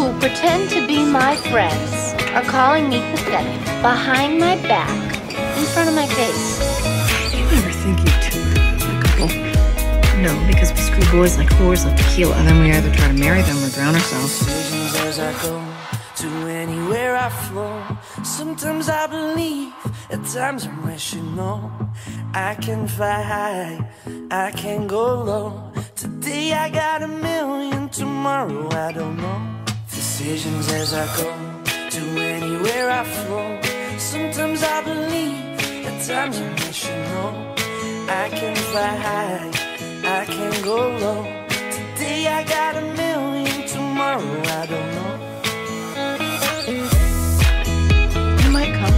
who pretend to be my friends are calling me pathetic behind my back, in front of my face. You ever think you two are a couple? No, because we screw boys like whores like tequila, and then we either try to marry them or drown ourselves. Decisions as I go to anywhere I flow. Sometimes I believe, at times I'm rational. I can fly high, I can go low. Today I got a million, tomorrow I don't know. Decisions as I go to anywhere I flow. Sometimes I believe, at times I'm rational. I can fly high, I can go low. Today I got a million, tomorrow I don't know. You might come.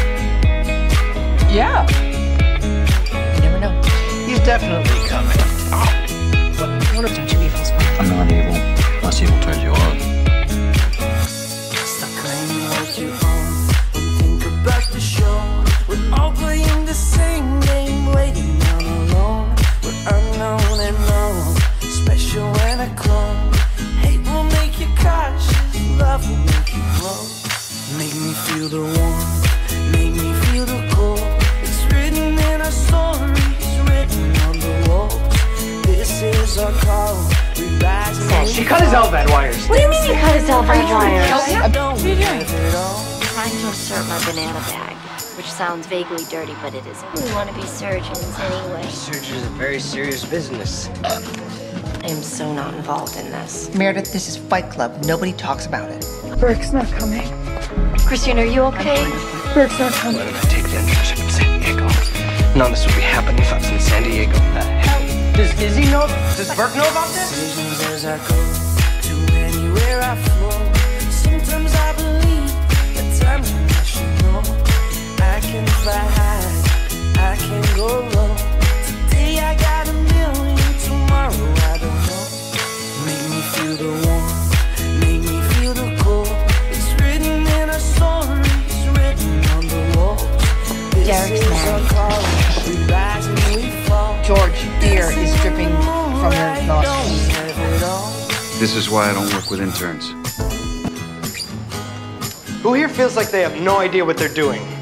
Yeah, You never know. he's definitely coming. What if don't you evil's fun? I'm not evil, unless evil turns you on. Stop claiming what you own and think about the show. We're all playing the same game, waiting on alone. We're unknown and known, special when I clone. Hate will make you cautious, love will make you grow. Make me feel the warmth, make me feel the cold. It's written in our stories, written on the walls. This is our call, we rise and we She cut his LVAD wires. What do you mean you cut his LVAD wires? don't have it all. Trying to insert my banana bag, which sounds vaguely dirty, but it isn't. We want to be surgeons anyway. Surgery is a very serious business. I am so not involved in this. Meredith, this is Fight Club. Nobody talks about it. Burke's not coming. Christina, are you okay? Burke's not coming. Why did I take the internship in San Diego? None of this would be happening if I was in San Diego. The hell? Does Izzie know? Does Burke know about this? Decisions as I go to anywhere I flow. Sometimes I believe, at times I'm rational. I can fly high, I can go low. Today I got a million, tomorrow I don't know. Make me feel the warmth, make me feel the cold. It's written in our stories, written on the walls. This Derek's is our married. call, we rise and we fall. George, beer is dripping from her nostrils. This is why I don't work with interns. Who here feels like they have no idea what they're doing?